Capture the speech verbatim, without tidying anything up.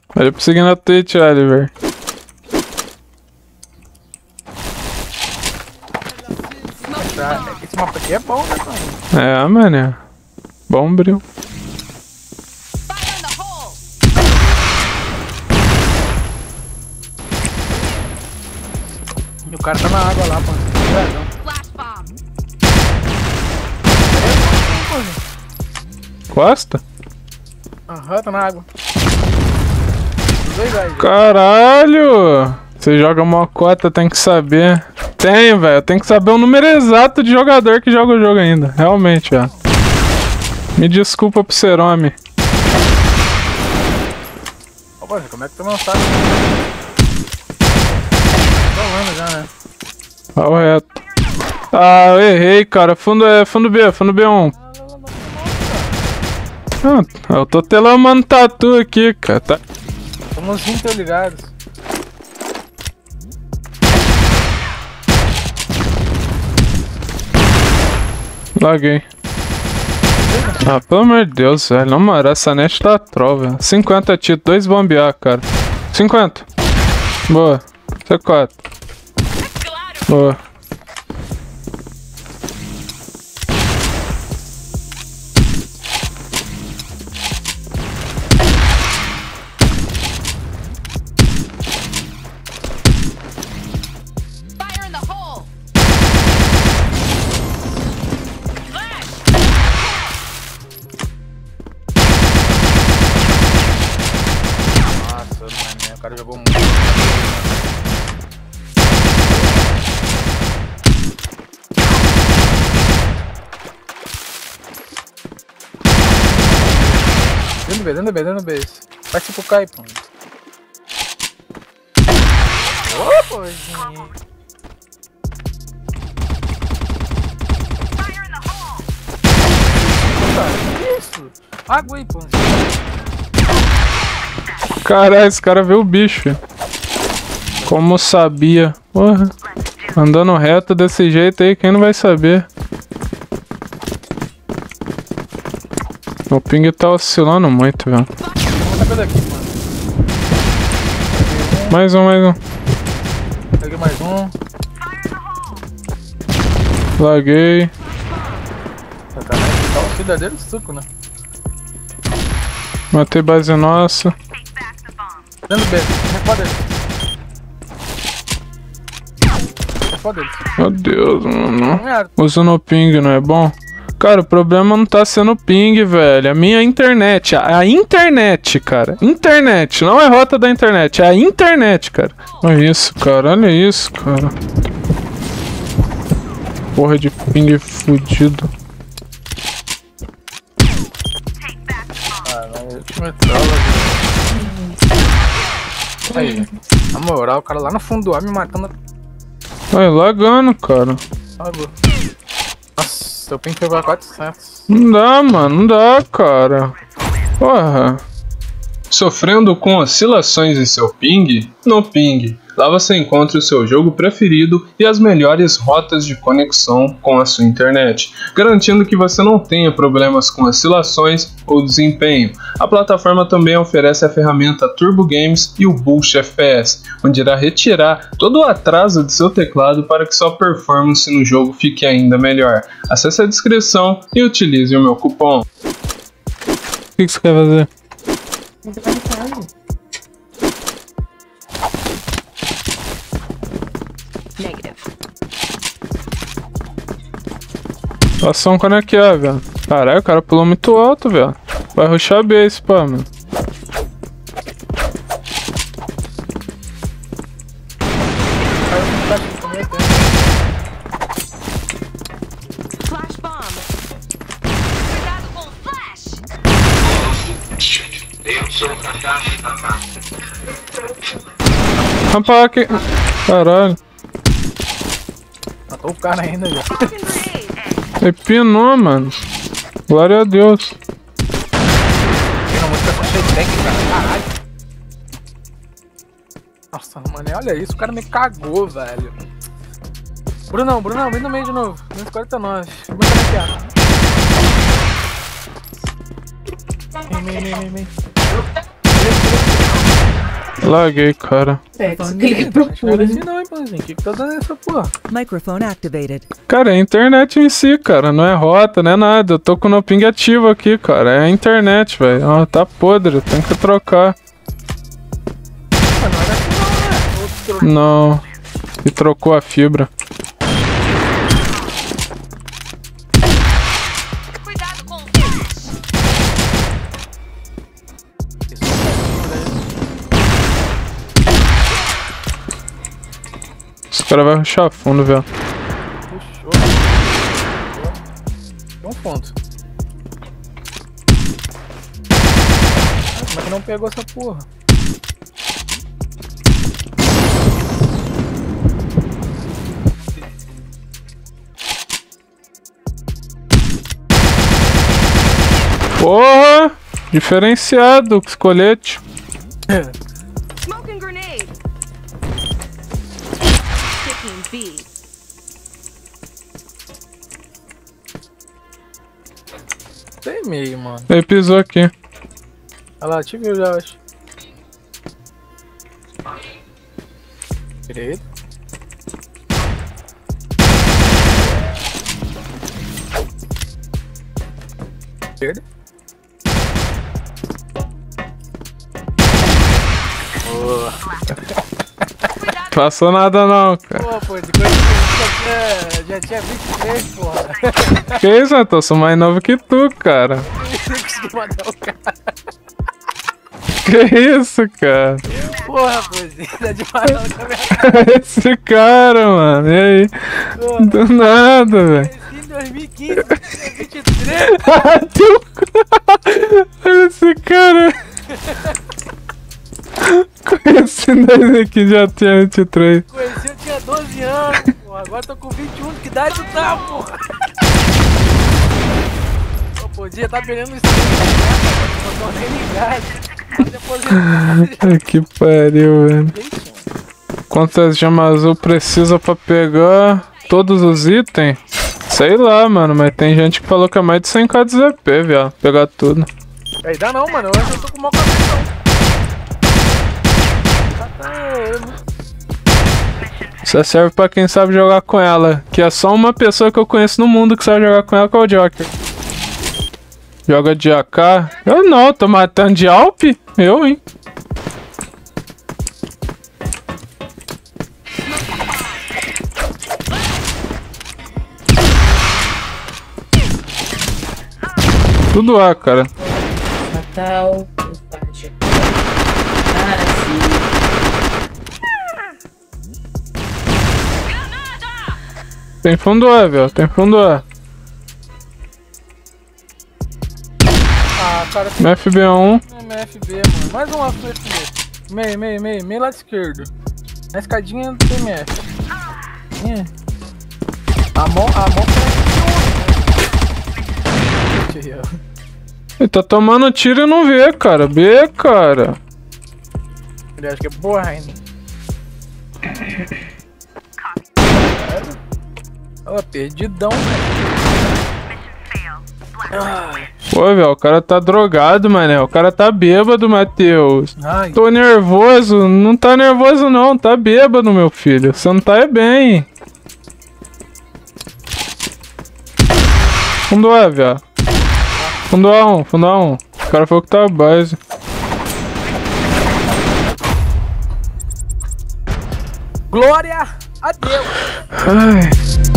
Olha pra seguir na Twitch, Oliver. Esse mapa aqui é bom, né, mano? É, mano. Bom brilho. E o cara tá na água lá, mano. Costa? Aham, uhum, tá na água. Dois aí, caralho! Você joga mocota, tem que saber. Tenho, velho. Tem que saber o número exato de jogador que joga o jogo ainda. Realmente, velho. Me desculpa por ser homem. Ô, pô, como é que tu não sabe? Tô falando já, né? Correto. Ah, eu errei, cara. Fundo é fundo B, fundo B um. Ah, eu tô telamando tatu aqui, cara. Tá. Somos interligados. Laguei. Ah, pelo amor de Deus, velho. Não, mano, essa net tá troll, velho. cinquenta títulos, dois bombear, cara. cinquenta. Boa. C quatro. Boa. O cara jogou muito. Dando B, dando B, dando B. Vai tipo cai, pô. Ô, pôzinho. Que isso? Água aí, pô. Caralho, esse cara vê o bicho, filho. Como sabia. Porra. Andando reto desse jeito aí, quem não vai saber? O ping tá oscilando muito, velho. Mais um, mais um. Peguei mais um. Laguei. Tá o verdadeiro suco, né? Matei base nossa. Dando B, refoda ele. Refoda ele. Meu Deus, mano. Usando o ping, não é bom? Cara, o problema não tá sendo o ping, velho. A minha internet. A, a internet, cara. Internet. Não é rota da internet. É a internet, cara. Olha isso, cara. Olha isso, cara. Porra de ping fudido. Caralho, eu te metrolo. Aí, na moral, o cara lá no fundo do ar me matando. Olha, lagando, cara. Nossa, seu ping pegou a quatrocentos. Não dá, mano. Não dá, cara. Porra. Sofrendo com oscilações em seu ping? No Ping. Lá você encontra o seu jogo preferido e as melhores rotas de conexão com a sua internet, garantindo que você não tenha problemas com oscilações ou desempenho. A plataforma também oferece a ferramenta Turbo Games e o Boost F P S, onde irá retirar todo o atraso de seu teclado para que sua performance no jogo fique ainda melhor. Acesse a descrição e utilize o meu cupom. O que você quer fazer? Negative. Ação quando é que é, velho? Caralho, o cara pulou muito alto, velho. Vai rushar B esse pá, mano. Flash bomb. Cuidado com o flash. Rampa aqui. Caralho. Matou o cara ainda, já. Ele pinou, mano. Glória a Deus. Tem música com cheio de tank, cara. Caralho. Nossa, mano, olha isso. O cara me cagou, velho. Brunão, Brunão, vem no meio de novo. duzentos e quarenta e nove. Como é que é? Vem, vem, vem, vem, vem. Laguei, cara. É, que você clica pro Espera fundo. assim não, hein, pãozinho. O que que tá dando essa porra? Microphone activated. Cara, é a internet em si, cara. Não é rota, não é nada. Eu tô com o no ping ativo aqui, cara. É a internet, velho. Ó, tá podre, tem que trocar. Ah, não era assim não, né? Outro... Não. E trocou a fibra. Cuidado com o flash. Esse cara vai rushar fundo, velho. Puxou. Tem um ponto. Ah, como é que não pegou essa porra? Porra! Diferenciado com esse colete. Smoking grenade. Taking B. Tem meio, mano. Ele pisou aqui. Olha lá, te viu já, acho. Direito. Esquerda. Boa. Passou nada não, cara. Pô, pô, de coisa que já tinha, já tinha vinte e três, porra. Que isso, Antônio? Sou mais novo que tu, cara. Eu consegui matar o cara. Que isso, cara? Porra, pôzinho, tá de matar o cara. Esse cara, mano. E aí? Do nada, velho. Em dois mil e quinze, eu tinha vinte e três. Olha esse cara. Conheci nós aqui, já tinha vinte e três. Conheci, eu tinha doze anos, porra. Agora tô com vinte e um, que idade tu tá, porra? Pô, podia tá pegando isso aí, não tô nem ligado. Ai, que pariu, velho. Quantas gemas azul precisa pra pegar todos os itens? Sei lá, mano, mas tem gente que falou que é mais de cem k de Z P, viado. Pegar tudo. Aí dá não, mano. Eu acho que eu tô com uma conexão. Isso serve pra quem sabe jogar com ela. Que é só uma pessoa que eu conheço no mundo que sabe jogar com ela, que é o Joker. Joga de A K? Eu não, tô matando de Alp? Eu, hein? Tudo A, cara. Natal, parte. Cara, sim. Tem fundo A, velho. Tem fundo A. Ah, cara, tem M F B um. M F B, mano. Mais um F B. Meio, meio, meio, meio lado esquerdo. Na escadinha do M F. É. A mão, a mão parece que Ele tá tomando tiro e não vê, cara. B, cara. ele acha que é porra ainda. Ó, perdidão, velho. Ai, Pô, velho, o cara tá drogado, mané. O cara tá bêbado, Matheus. ai. Tô nervoso. Não tá nervoso, não. Tá bêbado, meu filho. Você não tá é bem. Fundo A, velho. Fundo A um, fundo A um. O cara falou que tá base. Glória a Deus! Ai.